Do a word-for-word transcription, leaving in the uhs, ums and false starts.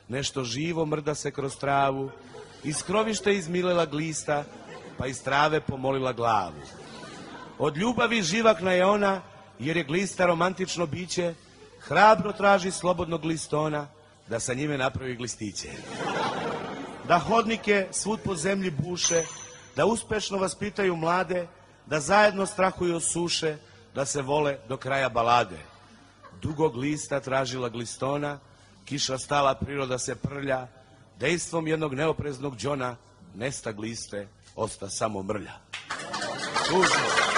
nešto živo mrda se kroz travu, iz krovišta izmilela glista, pa iz trave pomolila glavu. Od ljubavi živakna je ona, jer je glista romantično biće, hrabro traži slobodnog glistona, da sa njime napravi glistiće. Da hodnike svud po zemlji buše, da uspešno vaspitaju mlade, da zajedno strahuju od suše, da se vole do kraja balade. Dugo glista tražila glistona, kiša stala, priroda se prlja, dejstvom jednog neopreznog đona nesta gliste, osta samo mrlja. Tužno.